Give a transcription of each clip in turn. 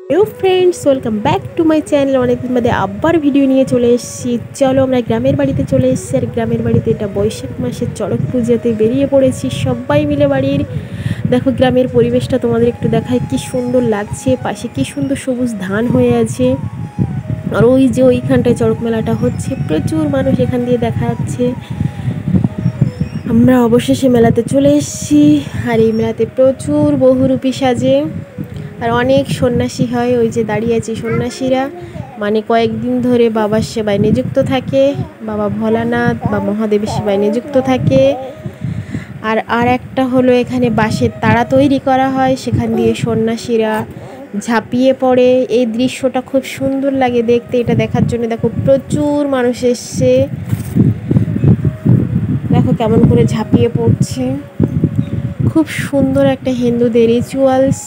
Hello friends welcome back to my channel. अनेक दिन बादे आबार भिडियो निये चले एसेछि। चलो आमरा ग्रामेर बाड़ीते चले एसेछि और ग्रामेर बाड़ीते एटा बैशाख मासेर चड़क पूजाते बेरिये पड़ेछि सबाई मिले बाड़ीर। देखो ग्रामेर परिवेशटा तोमादेर एकटु देखाय कि सुंदर लागछे, पाशे कि सुंदर सबुज धान हये आछे और ओई जे ओइखानटाय चड़क मेलाटा हच्छे, प्रचुर मानुष एखान दिये देखा जाच्छे। आमरा अवशेषे मेलाते चले एसेछि और एई मेलाते प्रचुर बहुरूपी साजे और अनेक सन्यासी है। ओई जे दाड़िये आछे सन्यासीरा माने कयेकदिन धरे बाबार सेवाय नियुक्त थाके, बाबा भोलानाथ बा महादेवेर सेवाय नियुक्त थाके। और एकटा हलो एखाने बाँशेर ताड़ा तैरी करा हय, सेखान दिये सन्यासीरा झापिये पड़े। এই দৃশ্যটা खूब सुंदर लागे देखते। এটা দেখার জন্য देखो प्रचुर मानुष एসেছে, देखो केमन करे झापिये पड़ছে। खूब सुंदर একটা হিন্দুদের রিচুয়ালস।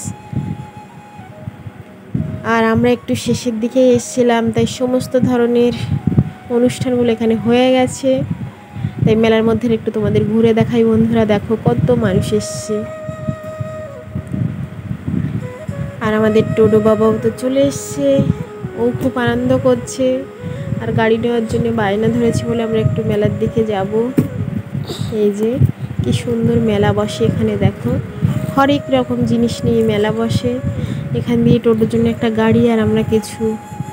আর আমরা একটু শেষের দিকে এসেছিলাম, তাই সমস্ত ধরনের অনুষ্ঠানগুলো এখানে হয়ে গেছে। তাই মেলার মধ্যে একটু তোমাদের ঘুরে দেখাই বন্ধুরা। দেখো কত মানুষ এসেছে। আর আমাদের টোটো বাবাও তো চলে এসেছে, ও খুব আনন্দ করছে আর গাড়ি নেওয়ার জন্য বায়না ধরেছে বলে আমরা একটু মেলার দিকে যাব। এই যে কি সুন্দর মেলা বসে এখানে, দেখো হরেক রকম জিনিস নিয়ে মেলা বসে। এখান দিয়ে টোটোর জন্য একটা গাড়ি আর আমরা কিছু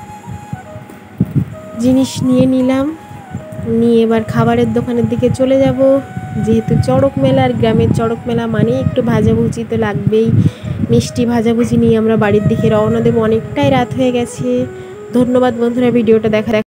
জিনিস নিয়ে নিলাম, নিয়ে এবার খাবারের দোকানের দিকে চলে যাব। যেহেতু চড়ক মেলা আর গ্রামের চড়ক মেলা মানে একটু ভাজাভুজি তো লাগবেই। মিষ্টি ভাজাভুজি নিয়ে আমরা বাড়ির দিকে রওনা দেব। অনেকটাই রাত হয়ে গেছে। ধন্যবাদ বন্ধুরা ভিডিওটা দেখা।